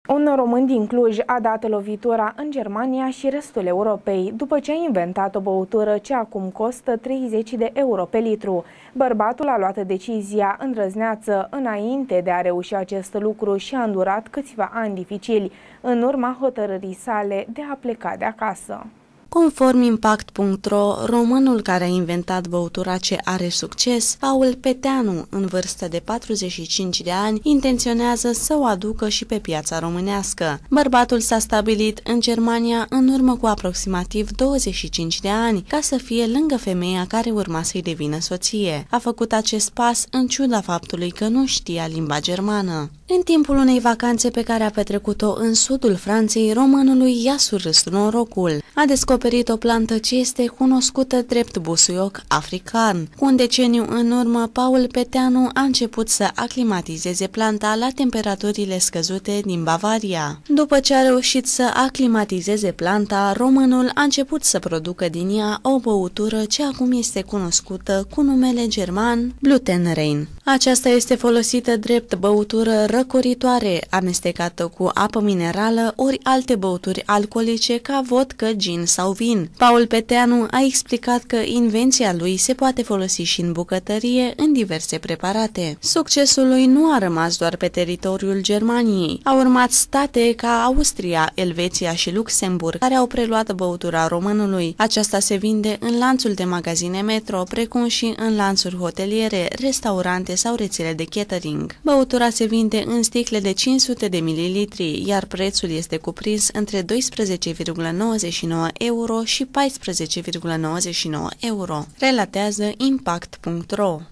Un român din Cluj a dat lovitura în Germania și restul Europei după ce a inventat o băutură ce acum costă 30 de euro pe litru. Bărbatul a luat decizia îndrăzneață înainte de a reuși acest lucru și a îndurat câțiva ani dificili în urma hotărârii sale de a pleca de acasă. Conform Impact.ro, românul care a inventat băutura ce are succes, Paul Peteanu, în vârstă de 45 de ani, intenționează să o aducă și pe piața românească. Bărbatul s-a stabilit în Germania în urmă cu aproximativ 25 de ani, ca să fie lângă femeia care urma să-i devină soție. A făcut acest pas în ciuda faptului că nu știa limba germană. În timpul unei vacanțe pe care a petrecut-o în sudul Franței, românului i-a surâs norocul. A descoperit o plantă ce este cunoscută drept busuioc african. Cu un deceniu în urmă, Paul Peteanu a început să aclimatizeze planta la temperaturile scăzute din Bavaria. După ce a reușit să aclimatizeze planta, românul a început să producă din ea o băutură ce acum este cunoscută cu numele german Blütenrein. Aceasta este folosită drept băutură răcoritoare, amestecată cu apă minerală ori alte băuturi alcoolice ca vodcă, gin sau vin. Paul Peteanu a explicat că invenția lui se poate folosi și în bucătărie în diverse preparate. Succesul lui nu a rămas doar pe teritoriul Germaniei. Au urmat state ca Austria, Elveția și Luxemburg, care au preluat băutura românului. Aceasta se vinde în lanțul de magazine Metro, precum și în lanțuri hoteliere, restaurante sau rețele de catering. Băutura se vinde în sticle de 500 de mililitri, iar prețul este cuprins între 12,99 euro și 14,99 euro, relatează Impact.ro.